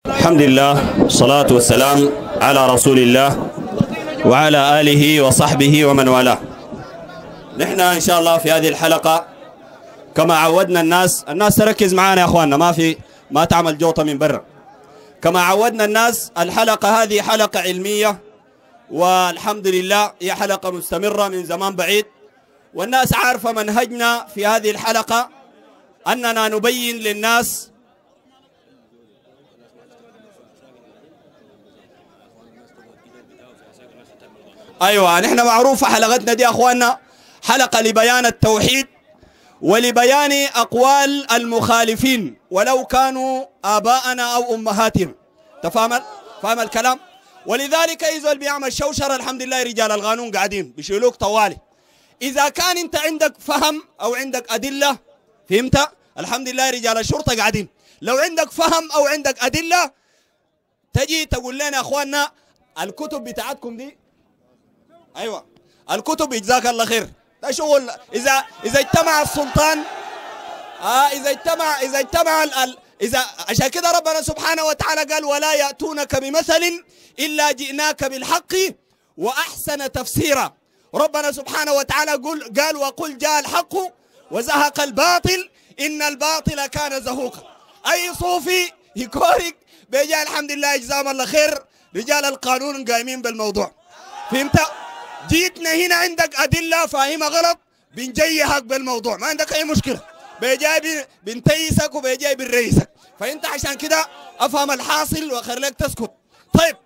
الحمد لله والصلاة والسلام على رسول الله وعلى آله وصحبه ومن والاه. نحن إن شاء الله في هذه الحلقة كما عودنا الناس تركز معانا يا أخواننا، ما تعمل جوطة من برا. كما عودنا الناس، الحلقة هذه حلقة علمية، والحمد لله هي حلقة مستمرة من زمان بعيد، والناس عارفة منهجنا في هذه الحلقة أننا نبين للناس أيوة. نحن معروفة حلقتنا دي أخواننا حلقة لبيان التوحيد ولبيان أقوال المخالفين ولو كانوا آباءنا أو أمهاتهم. فاهم الكلام؟ ولذلك إذا بيعمل شوشرة الحمد لله رجال القانون قاعدين بيشيلوك طوالي. إذا كان أنت عندك فهم أو عندك أدلة، فهمت؟ الحمد لله رجال الشرطة قاعدين. لو عندك فهم أو عندك أدلة تجي تقول لنا أخواننا الكتب بتاعتكم دي، أيوة الكتب جزاك الله خير، ده شغل. إذا اجتمع السلطان إذا عشان كده ربنا سبحانه وتعالى قال ولا يأتونك بمثل إلا جئناك بالحق وأحسن تفسيرا. ربنا سبحانه وتعالى قال وقل جاء الحق وزهق الباطل إن الباطل كان زهوقا. أي صوفي يكورك بيجي الحمد لله جزاهم الله خير رجال القانون قايمين بالموضوع. فهمت؟ جيتنا هنا عندك أدلة فاهمة غلط بنجيهك بالموضوع، ما عندك أي مشكلة، بيجاي بنتيسك وبيجاي بنريسك. فأنت عشان كده أفهم الحاصل وأخليك تسكت. طيب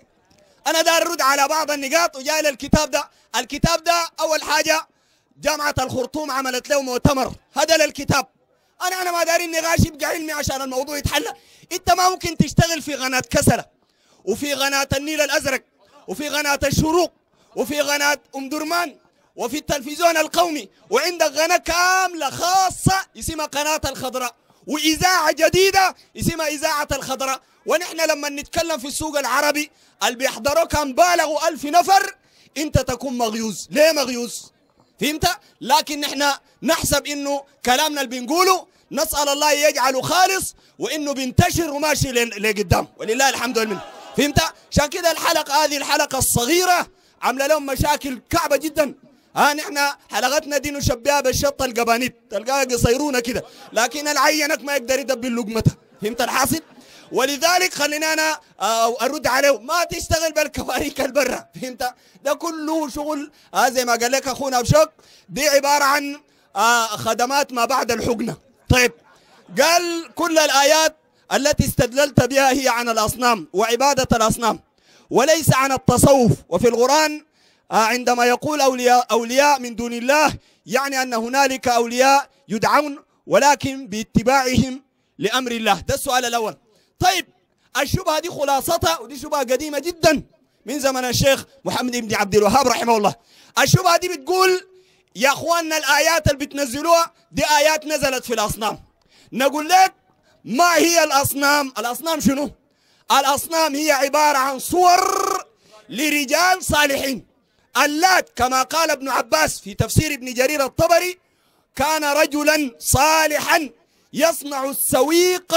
أنا دار أرد على بعض النقاط وجاي للكتاب ده. الكتاب ده أول حاجة جامعة الخرطوم عملت له مؤتمر هذا للكتاب. أنا ما داري النقاش يبقى علمي عشان الموضوع يتحل. أنت ما ممكن تشتغل في قناة كسلة وفي قناة النيل الأزرق وفي قناة الشروق وفي قناة أم درمان وفي التلفزيون القومي وعندك قناة كاملة خاصة اسمها قناة الخضراء وإذاعة جديدة اسمها إذاعة الخضراء. ونحن لما نتكلم في السوق العربي اللي بيحضروا كان بالغوا 1000 نفر، أنت تكون مغيوز. ليه مغيوز؟ فهمت؟ لكن نحن نحسب إنه كلامنا اللي بنقوله نسأل الله يجعله خالص وإنه بينتشر وماشي لقدام ولله الحمد والمنة. فهمت؟ عشان كده الحلقة هذه الحلقة الصغيرة عامله لهم مشاكل كعبه جدا. نحن حلقتنا دي نشبهها بالشطه القبانيت، تلقاها قصيرونه كده، لكن العينك ما يقدر يدبل لقمتها. فهمت الحاصل؟ ولذلك خلينا انا ارد عليه، ما تشتغل بالكواريك البرة. فهمت؟ ده كله شغل زي ما قال لك اخونا بشوك، دي عباره عن خدمات ما بعد الحقنه. طيب قال كل الايات التي استدللت بها هي عن الاصنام وعباده الاصنام وليس عن التصوف. وفي القرآن عندما يقول أولياء من دون الله يعني أن هنالك أولياء يدعون ولكن باتباعهم لأمر الله. ده السؤال الأول. طيب الشبهة دي خلاصتها، ودي شبهة قديمة جدا من زمن الشيخ محمد بن عبد الوهاب رحمه الله. الشبهة دي بتقول يا أخواننا الآيات اللي بتنزلوها دي آيات نزلت في الأصنام. نقول لك ما هي الأصنام؟ الأصنام شنو؟ الأصنام هي عبارة عن صور لرجال صالحين. اللات كما قال ابن عباس في تفسير ابن جرير الطبري كان رجلا صالحا يصنع السويق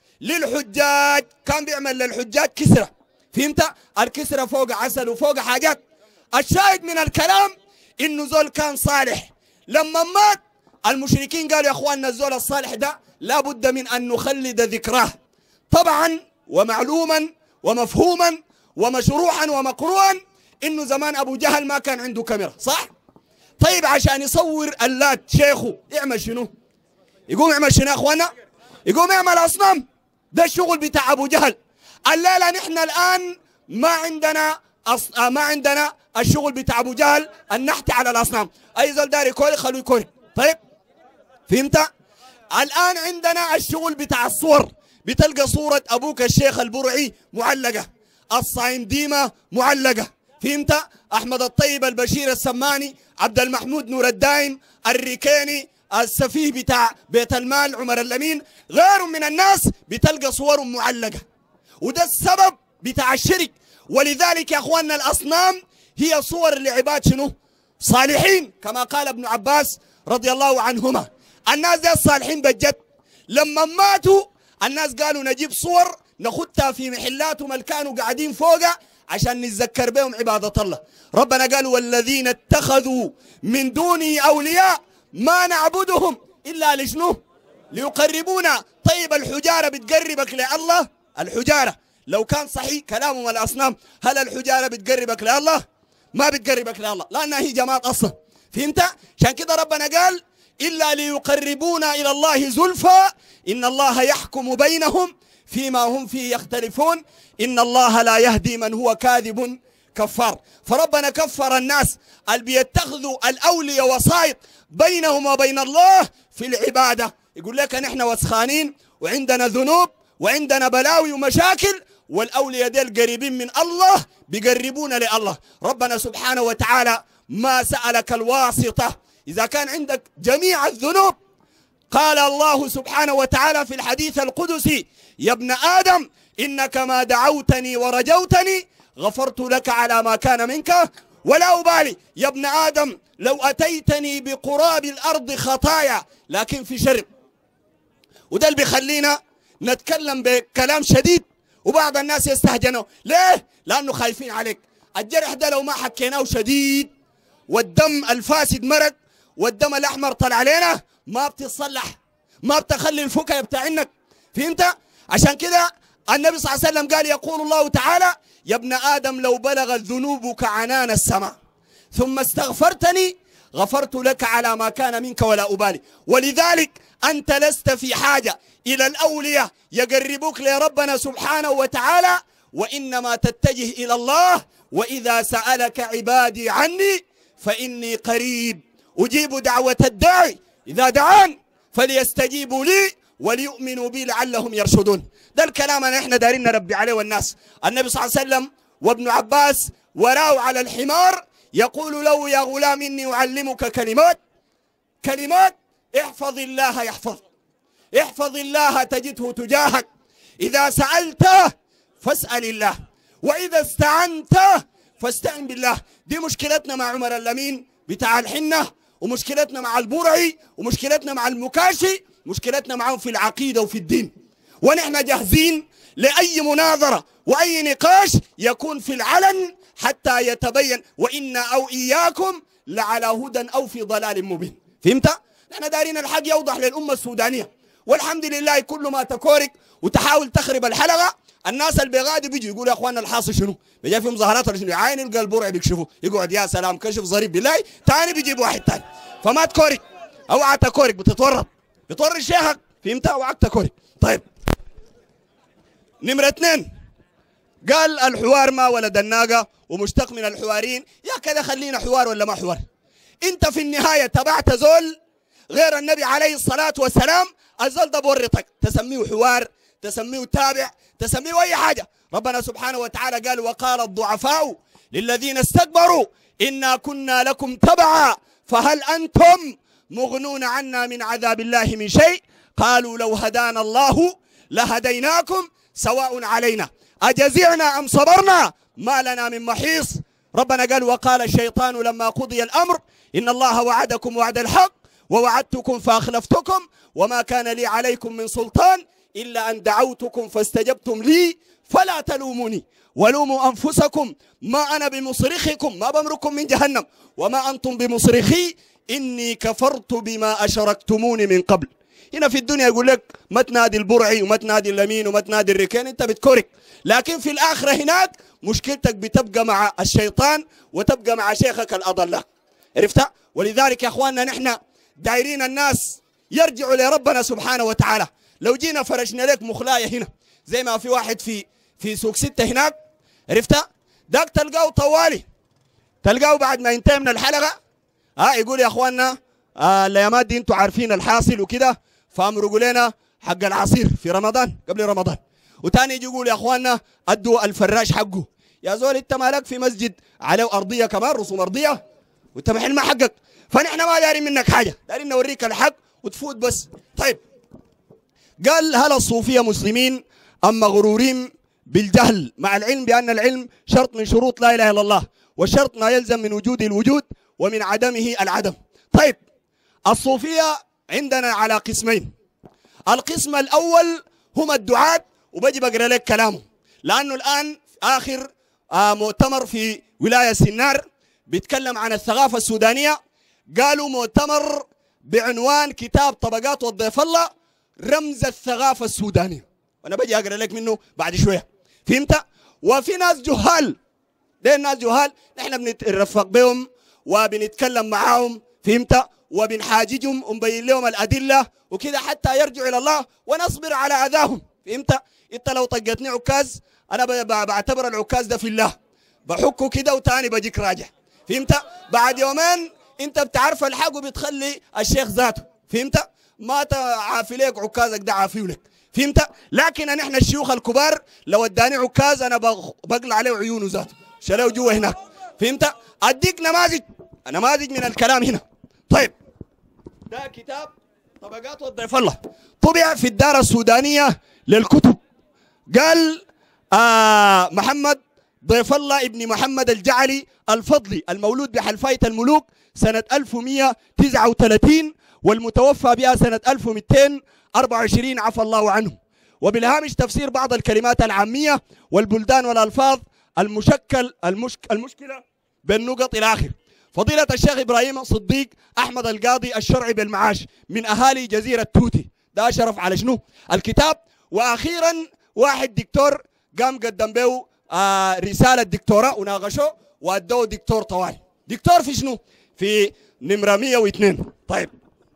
للحجاج، كان بيعمل للحجاج كسرة. فهمت؟ الكسرة فوق عسل وفوق حاجات. الشاهد من الكلام انه زول كان صالح. لما مات المشركين قالوا يا اخواننا الزول الصالح ده لابد من ان نخلد ذكراه. طبعا ومعلوما ومفهوما ومشروحا ومقروءا انه زمان ابو جهل ما كان عنده كاميرا، صح؟ طيب عشان يصور اللات شيخه يعمل شنو؟ يقوم يعمل شنو يا اخوانا؟ يقوم يعمل اصنام. ده الشغل بتاع ابو جهل. الليله نحن الان ما عندنا الشغل بتاع ابو جهل النحت على الاصنام. اي زول داري يكوري خلوه يكوري. طيب فهمت؟ الان عندنا الشغل بتاع الصور. بتلقى صورة أبوك الشيخ البرعي معلقة، الصايم ديمة معلقة. فهمت؟ أحمد الطيب البشير السماني، عبد المحمود نور الدايم، الركيني، السفيه بتاع بيت المال عمر اللمين، غيرهم من الناس بتلقى صورهم معلقة. وده السبب بتاع الشرك. ولذلك يا أخواننا الأصنام هي صور لعباد شنو؟ صالحين كما قال ابن عباس رضي الله عنهما. الناس دي الصالحين بجد لما ماتوا الناس قالوا نجيب صور نخدها في محلاتهم اللي كانوا قاعدين فوقها عشان نتذكر بهم عبادة الله. ربنا قال والذين اتخذوا من دونه أولياء ما نعبدهم إلا لشنو؟ ليقربونا. طيب الحجارة بتقربك لله؟ الحجارة لو كان صحيح كلامهم الأصنام، هل الحجارة بتقربك لله؟ ما بتقربك لله لأنها هي جماد أصلا. فهمت؟ عشان كده ربنا قال إلا ليقربونا إلى الله زلفى إن الله يحكم بينهم فيما هم فيه يختلفون إن الله لا يهدي من هو كاذب كفار. فربنا كفر الناس اللي بيتخذوا الأولياء وسائط بينهم وبين الله في العبادة. يقول لك نحن وسخانين وعندنا ذنوب وعندنا بلاوي ومشاكل، والأولياء ديل قريبين من الله بيقربونا لله. ربنا سبحانه وتعالى ما سألك الواسطة إذا كان عندك جميع الذنوب. قال الله سبحانه وتعالى في الحديث القدسي يا ابن آدم إنك ما دعوتني ورجوتني غفرت لك على ما كان منك ولا أبالي. يا ابن آدم لو أتيتني بقراب الأرض خطايا لكن في شرب. وده اللي بيخلينا نتكلم بكلام شديد وبعض الناس يستهجنوا. ليه؟ لأنه خايفين عليك. الجرح ده لو ما حكيناه شديد والدم الفاسد مرق والدم الأحمر طلع علينا ما بتتصلح، ما بتخلي الفكاهة بتاعنك. فهمت؟ عشان كده النبي صلى الله عليه وسلم قال يقول الله تعالى يا ابن آدم لو بلغت ذنوبك عنان السماء ثم استغفرتني غفرت لك على ما كان منك ولا أبالي. ولذلك أنت لست في حاجة إلى الأولياء يقربوك لربنا سبحانه وتعالى، وإنما تتجه إلى الله. وإذا سألك عبادي عني فإني قريب أجيب دعوة الداعي إذا دعان فليستجيبوا لي وليؤمنوا بي لعلهم يرشدون. ده الكلام اللي احنا دارين نربي عليه والناس. النبي صلى الله عليه وسلم وابن عباس وراه على الحمار يقول له يا غلام إني أعلمك كلمات احفظ الله يحفظ، احفظ الله تجده تجاهك، إذا سألته فاسأل الله، وإذا استعنت فاستعن بالله. دي مشكلتنا مع عمر اللمين بتاع الحنة، ومشكلتنا مع البرعي، ومشكلتنا مع المكاشي، مشكلتنا معهم في العقيدة وفي الدين. ونحن جاهزين لأي مناظرة وأي نقاش يكون في العلن حتى يتبين وإنا أو إياكم لعلى هدى أو في ضلال مبين. فهمت؟ نحن دارين الحق يوضح للأمة السودانية. والحمد لله كل ما تكورك وتحاول تخرب الحلقة الناس اللي بيغادي بيجوا يقولوا يا اخواننا الحاصل شنو؟ بيجي في مظاهرات ولا شنو؟ عين يلقى البرع بيكشفوا يقعد يا سلام كشف ظريف بالله، ثاني بيجيب واحد ثاني. فما تكورك، اوعى تكورك، بتتورط شيخك. فهمت؟ اوعى تكورك. طيب نمرة 2 قال الحوار ما ولد الناقة ومشتق من الحوارين. يا كذا خلينا حوار ولا ما حوار؟ انت في النهاية تبعت زول غير النبي عليه الصلاة والسلام، الزول ده بورطك، تسميه حوار، تسميه تابع، تسميه أي حاجة. ربنا سبحانه وتعالى قال وقال الضعفاء للذين استكبروا إنا كنا لكم تبعا فهل أنتم مغنون عنا من عذاب الله من شيء قالوا لو هدانا الله لهديناكم سواء علينا أجزعنا أم صبرنا ما لنا من محيص. ربنا قال وقال الشيطان لما قضي الأمر إن الله وعدكم وعد الحق ووعدتكم فأخلفتكم وما كان لي عليكم من سلطان إلا أن دعوتكم فاستجبتم لي فلا تلوموني ولوموا أنفسكم ما أنا بمصرخكم، ما بمركم من جهنم وما أنتم بمصرخي إني كفرت بما أشركتموني من قبل. هنا في الدنيا يقول لك ما تنادي البرعي وما تنادي اللمين وما تنادي الركين، أنت بتكورك. لكن في الآخرة هناك مشكلتك بتبقى مع الشيطان وتبقى مع شيخك الأضل. عرفت؟ ولذلك يا أخواننا نحن دايرين الناس يرجعوا لربنا سبحانه وتعالى. لو جينا فرشنا لك مخلاية هنا زي ما في واحد في سوق 6 هناك، عرفت؟ داك تلقاه طوالي، تلقاه بعد ما ينتهي من الحلقة يقول يا اخواننا الايامات دي انتوا عارفين الحاصل وكده، فامرقوا لنا حق العصير في رمضان قبل رمضان. وتاني يجي يقول يا اخواننا ادوا الفراش حقه. يا زول انت مالك في مسجد عليه ارضيه كمان رسوم ارضيه وانت محل ما حقك. فنحن ما دارين منك حاجه، دارين نوريك الحق وتفوت بس. طيب قال هل الصوفيه مسلمين ام مغرورين بالجهل مع العلم بان العلم شرط من شروط لا اله الا الله، والشرط ما يلزم من وجود الوجود ومن عدمه العدم. طيب الصوفيه عندنا على قسمين. القسم الاول هم الدعاة وبجي بقرا لك كلامه، لأنه الآن آخر مؤتمر في ولاية سنار بيتكلم عن الثقافة السودانية. قالوا مؤتمر بعنوان كتاب طبقات وضيف الله رمز الثقافة السودانية، وأنا بجي أقرأ لك منه بعد شوية. فهمت؟ وفي ناس جهال، ده الناس جهال نحن بنترفق بهم وبنتكلم معاهم، فهمت؟ وبنحاججهم ونبين لهم الأدلة وكذا حتى يرجعوا إلى الله ونصبر على أذاهم. فهمت؟ أنت لو طقتني عكاز أنا بعتبر العكاز ده في الله، بحكه كده وتاني بجيك راجع. فهمت؟ بعد يومين أنت بتعرف الحق وبتخلي الشيخ ذاته. فهمت؟ ما تعافي لك عكازك ده عافيه لك. فهمت؟ لكن نحن الشيوخ الكبار لو اداني عكاز أنا بقلع عليه عيونه ذاته شلو جوا هناك. فهمت؟ أديك نماذج من الكلام هنا. طيب ده كتاب طبقات وضيف الله طبع في الدار السودانية للكتب. قال محمد ضيف الله ابن محمد الجعلي الفضلي المولود بحلفاية الملوك سنة 1139 والمتوفى بها سنة 1224 عفى الله عنه. وبالهامش تفسير بعض الكلمات العامية والبلدان والألفاظ المشكلة بالنقط إلى آخر. فضيلة الشيخ إبراهيم صديق أحمد القاضي الشرعي بالمعاش من أهالي جزيرة توتي، ده شرف على شنو الكتاب. وأخيرا واحد دكتور قام قدم به رسالة دكتوراه وناقشوه وأدوه دكتور طوال. دكتور في شنو؟ في نمرة 102. طيب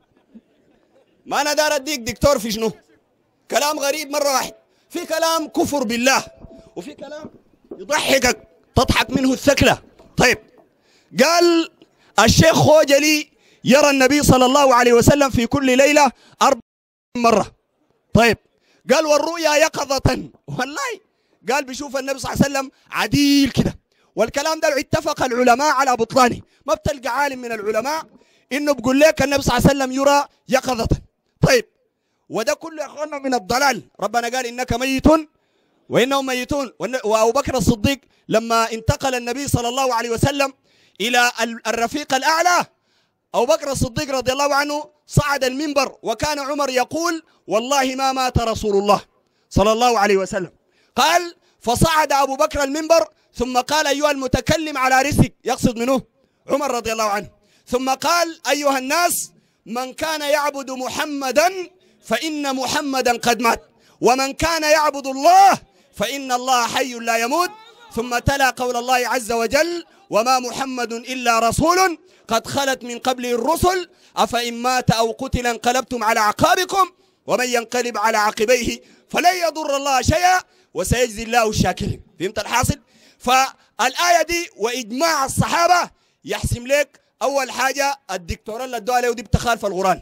ما أنا دار أديك دكتور في شنو؟ كلام غريب مرة واحد، في كلام كفر بالله وفي كلام يضحكك تضحك منه الثكلة. طيب قال الشيخ خوجلي يرى النبي صلى الله عليه وسلم في كل ليلة 4 مرة. طيب قال والرؤيا يقظة، والله قال بيشوف النبي صلى الله عليه وسلم عديل كده. والكلام ده اتفق العلماء على بطلانه، ما بتلقى عالم من العلماء انه بيقول لك النبي صلى الله عليه وسلم يرى يقظة. طيب وده كله يا اخوانا من الضلال. ربنا قال انك ميت وانهم ميتون. وابو بكر الصديق لما انتقل النبي صلى الله عليه وسلم الى الرفيق الاعلى، ابو بكر الصديق رضي الله عنه صعد المنبر وكان عمر يقول والله ما مات رسول الله صلى الله عليه وسلم. قال فصعد ابو بكر المنبر ثم قال ايها المتكلم على رزقك، يقصد منه عمر رضي الله عنه. ثم قال ايها الناس من كان يعبد محمدا فان محمدا قد مات ومن كان يعبد الله فان الله حي لا يموت. ثم تلا قول الله عز وجل وما محمد الا رسول قد خلت من قبله الرسل افان مات او قتل انقلبتم على اعقابكم ومن ينقلب على عقبيه فلن يضر الله شيئا وسيجزي الله الشاكرين. فهمت الحاصل؟ فالآية دي وإجماع الصحابة يحسم لك أول حاجة الدكتوراه اللي ادوها له دي بتخالف القرآن.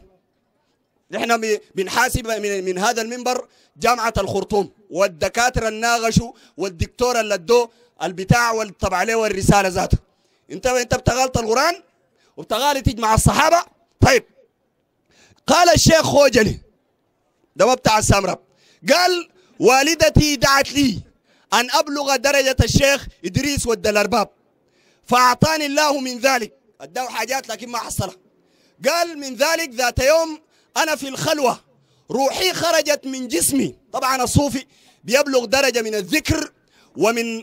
نحن بنحاسب من هذا المنبر جامعة الخرطوم والدكاترة الناغشوا والدكتور اللي ادوه البتاع والطبع عليه والرسالة ذاته. انت بتغالط القرآن وبتغالط تجمع الصحابة. طيب قال الشيخ خوجلي ده ما بتاع السامرة، قال والدتي دعت لي أن أبلغ درجة الشيخ إدريس ود الأرباب فأعطاني الله من ذلك، أداه حاجات لكن ما حصلها. قال من ذلك ذات يوم أنا في الخلوة روحي خرجت من جسمي. طبعا الصوفي بيبلغ درجة من الذكر ومن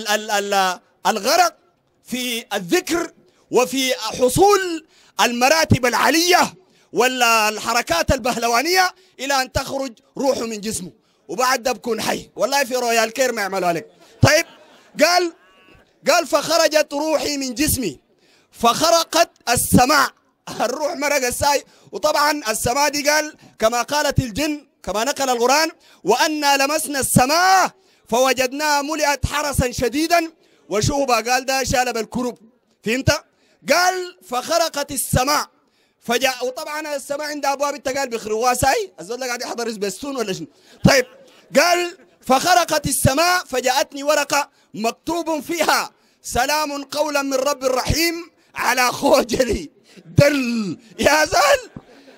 الغرق في الذكر وفي حصول المراتب العالية والحركات البهلوانية إلى أن تخرج روحه من جسمه وبعد ده بكون حي. والله في رويال كير ما يعملوا عليك. طيب قال فخرجت روحي من جسمي فخرقت السماء، الروح مرق الساي. وطبعا السماء دي قال كما قالت الجن كما نقل القرآن وأنا لمسنا السماء فوجدناها ملئت حرسا شديدا وشهبا، قال ده شالب الكروب. فهمت؟ قال فخرقت السماء فجاء. وطبعا السماء عند ابواب التقال بيخرجوها ساي، الزول قاعد يحضر سبيستون ولا شنو. طيب قال فخرقت السماء فجاءتني ورقه مكتوب فيها سلام قولا من رب الرحيم على خوجلي دل. يا زول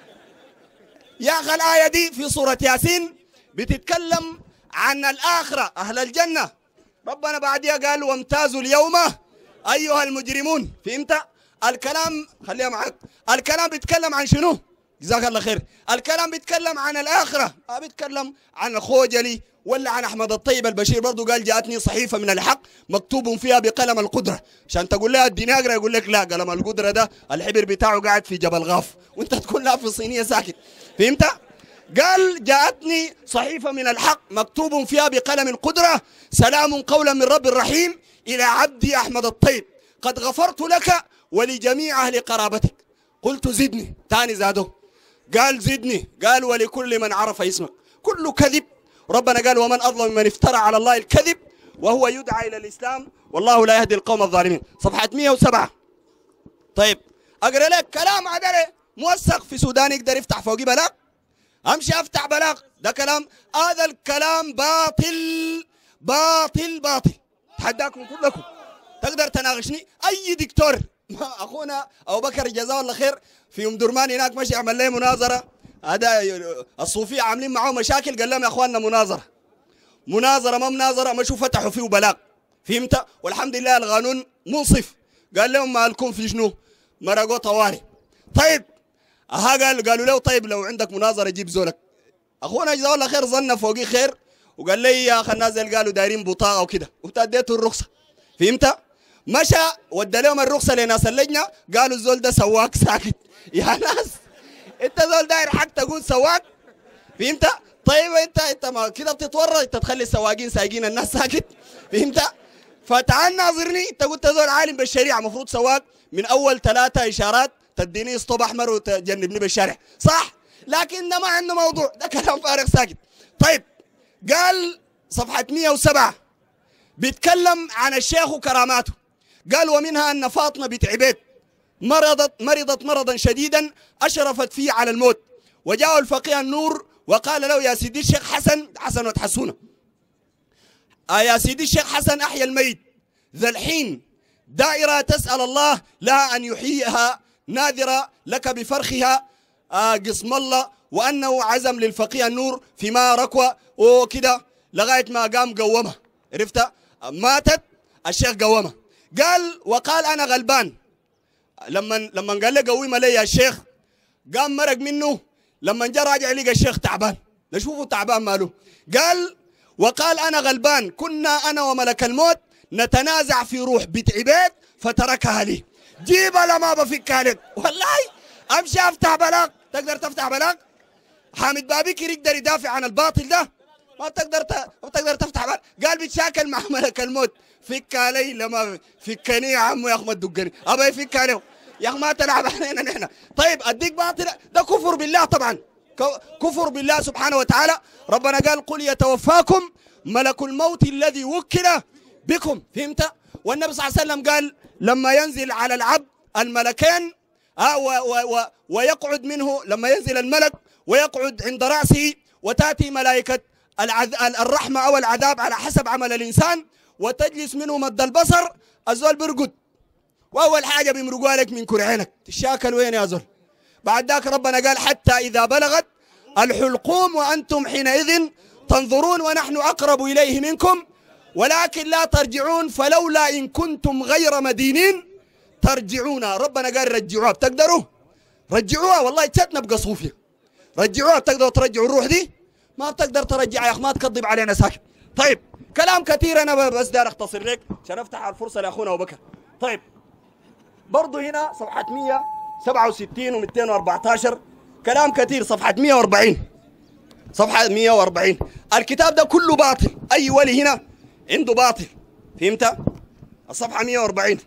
يا اخي الايه دي في سوره ياسين بتتكلم عن الاخره اهل الجنه. ربنا بعدها قال وامتازوا اليوم ايها المجرمون. فهمت الكلام؟ خليها معك. الكلام بيتكلم عن شنو؟ جزاك الله خير. الكلام بيتكلم عن الآخرة، ما بيتكلم عن خوجلي ولا عن أحمد الطيب البشير برضو قال جاءتني صحيفة من الحق مكتوب فيها بقلم القدرة، عشان تقول لها اديني أقرأ يقول لك لا، قلم القدرة ده الحبر بتاعه قاعد في جبل غاف وانت تكون لا في صينية ساكت. فهمت؟ قال جاءتني صحيفة من الحق مكتوب فيها بقلم القدرة سلام قولا من رب الرحيم إلى عبدي أحمد الطيب قد غفرت لك ولجميع أهل قرابتك. قلت زدني، تاني زاده قال زدني، قال ولكل من عرف اسمك. كله كذب. ربنا قال ومن أظلم من افترى على الله الكذب وهو يدعى إلى الإسلام والله لا يهدي القوم الظالمين. صفحة 107. طيب أقرأ لك كلام عدله موثق في السودان يقدر يفتح فوقي بلاغ؟ أمشي أفتح بلاغ؟ ده كلام، هذا الكلام باطل باطل باطل. تحداكم كلكم تقدر تناقشني أي دكتور. أخونا أبو بكر جزاه الله خير في أم درمان هناك مشي يعمل لي مناظرة، هذا الصوفية عاملين معه مشاكل، قال لهم يا أخواننا مناظرة ما مناظرة، مشوا فتحوا فيه بلاغ. فهمت؟ والحمد لله القانون منصف، قال لهم مالكم في شنو؟ مرقوا طوارئ. طيب قالوا له طيب لو عندك مناظرة جيب زولك. أخونا جزاه الله خير ظن فوقي خير وقال لي يا أخي الناس قالوا دايرين بطاقة وكده، واديته الرخصة. فهمت؟ مشى ودى لهم الرخصة لناس اللجنة، قالوا الزول ده سواق ساكت. يا ناس انت زول داير حق تقول سواق؟ فهمت؟ طيب انت ما كده بتتورط، انت تخلي السواقين سايقين الناس ساكت. فهمت؟ فتعال ناظرني، انت قلت زول عالم بالشريعة مفروض سواق من اول 3 اشارات تديني اسطوب احمر وتجنبني بالشارع، صح؟ لكن ده ما عنده موضوع، ده كلام فارغ ساكت. طيب قال صفحة 107 بيتكلم عن الشيخ وكراماته، قال ومنها أن فاطمة بنت عبيد مرضت مرضا شديدا أشرفت فيه على الموت، وجاء الفقيه النور وقال له يا سيدي الشيخ حسن وتحسونه، يا سيدي الشيخ حسن أحيا الميت ذا الحين دائرة تسأل الله لها أن يحييها ناذرة لك بفرخها قسم الله، وأنه عزم للفقيه النور فيما ركوة وكده لغاية ما قام قومها. عرفت؟ ماتت الشيخ قومها. وقال أنا غلبان، لما قال له قويمة لي يا شيخ قام مرق منه، لما جاء راجع لقى الشيخ تعبان، نشوفه تعبان ماله. وقال أنا غلبان، كنا أنا وملك الموت نتنازع في روح بنت عبيد فتركها لي، جيبها لما بفكها لك. والله أمشي أفتح بلاغ. تقدر تفتح بلاغ؟ حامد بابكر يقدر يدافع عن الباطل ده؟ ما بتقدر تفتح بلاغ. قال بيتشاكل مع ملك الموت، فك علي لما فكني يا عمو يا اخ ما تدقني، ابى يفك عليه يا اخ ما تلعب علينا نحن. طيب اديك باطل، ده كفر بالله طبعا، كفر بالله سبحانه وتعالى. ربنا قال قل يتوفاكم ملك الموت الذي وكل بكم. فهمت؟ والنبي صلى الله عليه وسلم قال لما ينزل على العبد الملكين ويقعد منه، لما ينزل الملك ويقعد عند رأسه وتأتي ملائكة الرحمة أو العذاب على حسب عمل الإنسان وتجلس منه مد البصر، الزول بيرقد وأول حاجة بيمرقوا لك من كرعينك، تشاكل وين يا زول؟ بعد ذاك ربنا قال حتى إذا بلغت الحلقوم وأنتم حينئذ تنظرون ونحن أقرب إليه منكم ولكن لا ترجعون فلولا إن كنتم غير مدينين ترجعونا. ربنا قال رجعوها. بتقدروا؟ رجعوها. والله تنبقى صوفيا، رجعوها. بتقدروا ترجعوا الروح دي؟ ما بتقدر ترجع يا أخ، ما تكذب علينا ساكت. طيب كلام كثير أنا بس دار أختصر لك عشان أفتح الفرصة لأخونا أبو بكر. طيب برضو هنا صفحة 167 و 214 كلام كثير. صفحة 140 صفحة 140 الكتاب ده كله باطل، أي ولي هنا عنده باطل. فهمت؟ الصفحة 140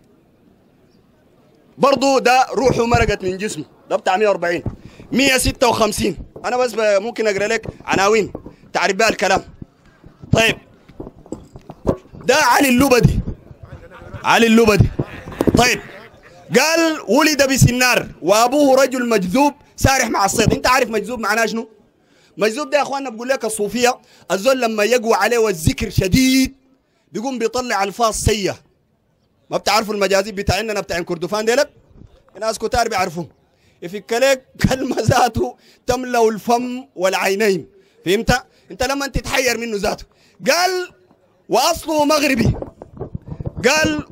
برضو ده روحه مرقت من جسمه، ده بتاع 140. 156 أنا بس ممكن أقرأ لك عناوين تعرف بها الكلام. طيب ده علي اللبدي، علي اللبدي. طيب قال ولد بسنار وأبوه رجل مجذوب سارح مع الصيد. أنت عارف مجذوب معناه شنو؟ مجذوب ده يا أخواننا بقول لك الصوفية الزول لما يقوى عليه والذكر شديد بيقوم بيطلع ألفاظ سيئة. ما بتعرفوا المجازيب بتاعنا بتاع كردفان ديلك؟ ناس كتار بيعرفوه. يفك لك كلمة ذاته تملأ الفم والعينين. فهمت؟ أنت لما أنت تتحير منه ذاته. قال وأصله مغربي. قال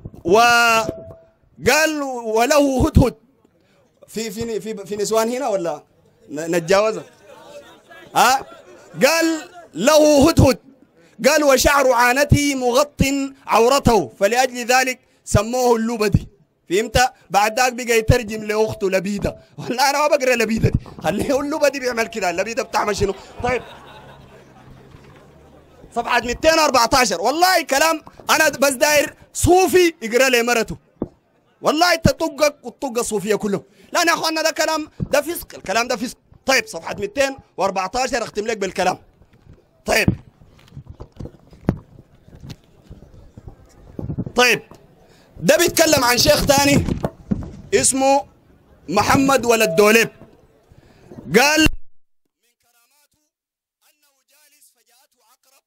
وله هدهد. في نسوان هنا ولا نتجاوزها؟ قال له هدهد قال وشعر عانته مغط عورته فلأجل ذلك سموه اللبدي. فهمت؟ بعد ذاك بقى يترجم لاخته لبيده. والله انا ما بقرا لبيده دي، خليه اللبدي بيعمل كده. اللبيده بتعمل شنو؟ طيب صفحه 214 والله كلام انا بس داير صوفي يقرا لي مرته. والله تطقك وتطق الصوفيه كلهم. لا يا اخوانا ده كلام، ده فسق، الكلام ده فسق. طيب صفحه 214 اختم لك بالكلام. طيب ده بيتكلم عن شيخ تاني اسمه محمد ولد دوليب. قال من كراماته انه جالس فجاءته عقرب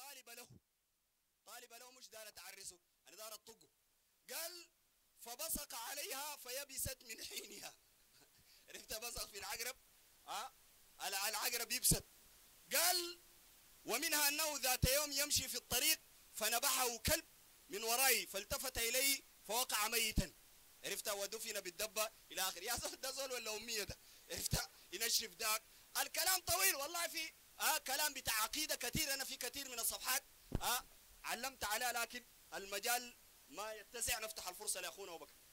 طالب له مش دار تعرسه، انا دار الطقه. قال فبصق عليها فيبست من حينها. عرفت؟ بصق في العقرب، العقرب يبست. قال ومنها انه ذات يوم يمشي في الطريق فنبحه كلب من ورائي فالتفت اليه فوقع ميتا. عرفت؟ ودفن بالدبه الى اخره. يا زول ده زول ولا اميه ده؟ عرفت؟ ينشف داك. الكلام طويل والله، في كلام بتاع عقيده كثير، انا في كثير من الصفحات علمت عليها، لكن المجال ما يتسع، نفتح الفرصه لاخونا ابو بكر.